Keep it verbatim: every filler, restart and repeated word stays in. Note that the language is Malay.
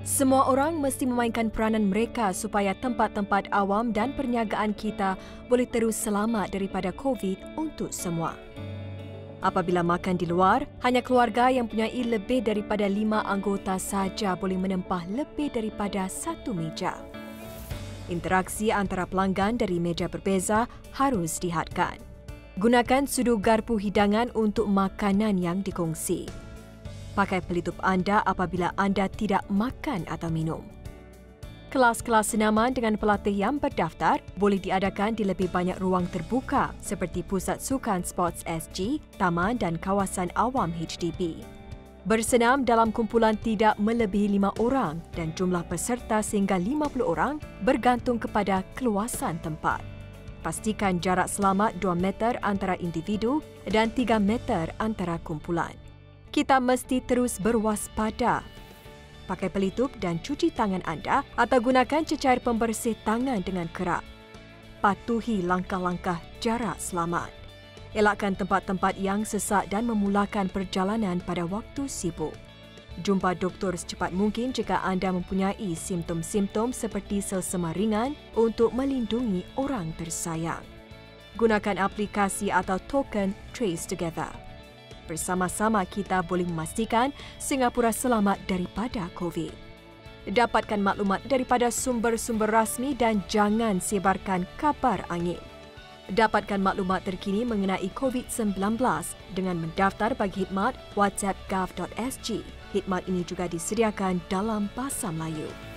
Semua orang mesti memainkan peranan mereka supaya tempat-tempat awam dan perniagaan kita boleh terus selamat daripada COVID untuk semua. Apabila makan di luar, hanya keluarga yang mempunyai lebih daripada lima anggota sahaja boleh menempah lebih daripada satu meja. Interaksi antara pelanggan dari meja berbeza harus dihadkan. Gunakan sudu garpu hidangan untuk makanan yang dikongsi. Pakai pelitup anda apabila anda tidak makan atau minum. Kelas-kelas senaman dengan pelatih yang berdaftar boleh diadakan di lebih banyak ruang terbuka seperti Pusat Sukan Sports S G, taman dan kawasan awam H D B. Bersenam dalam kumpulan tidak melebihi lima orang dan jumlah peserta sehingga lima puluh orang bergantung kepada keluasan tempat. Pastikan jarak selamat dua meter antara individu dan tiga meter antara kumpulan. Kita mesti terus berwaspada. Pakai pelitup dan cuci tangan anda atau gunakan cecair pembersih tangan dengan kerap. Patuhi langkah-langkah jarak selamat. Elakkan tempat-tempat yang sesak dan memulakan perjalanan pada waktu sibuk. Jumpa doktor secepat mungkin jika anda mempunyai simptom-simptom seperti selsema ringan untuk melindungi orang tersayang. Gunakan aplikasi atau token Trace Together. Bersama-sama kita boleh memastikan Singapura selamat daripada COVID. Dapatkan maklumat daripada sumber-sumber rasmi dan jangan sebarkan kabar angin. Dapatkan maklumat terkini mengenai COVID sembilan belas dengan mendaftar bagi khidmat whatsapp gov dot s g. Khidmat ini juga disediakan dalam bahasa Melayu.